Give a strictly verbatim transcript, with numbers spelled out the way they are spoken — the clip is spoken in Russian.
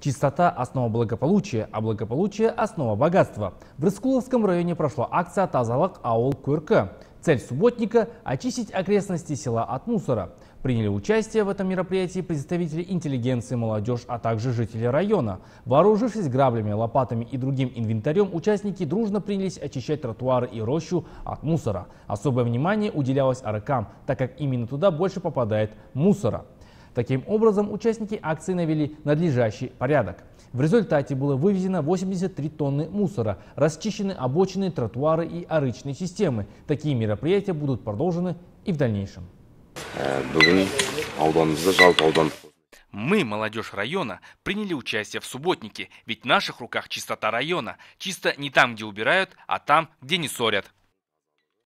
Чистота – основа благополучия, а благополучие – основа богатства. В Рыскуловском районе прошла акция «Тазалык ауыл көркі». Цель субботника – очистить окрестности села от мусора. Приняли участие в этом мероприятии представители интеллигенции, молодежь, а также жители района. Вооружившись граблями, лопатами и другим инвентарем, участники дружно принялись очищать тротуары и рощу от мусора. Особое внимание уделялось арыкам, так как именно туда больше попадает мусора. Таким образом, участники акции навели надлежащий порядок. В результате было вывезено восемьдесят три тонны мусора, расчищены обочины, тротуары и арычные системы. Такие мероприятия будут продолжены и в дальнейшем. Мы, молодежь района, приняли участие в субботнике, ведь в наших руках чистота района. Чисто не там, где убирают, а там, где не ссорят.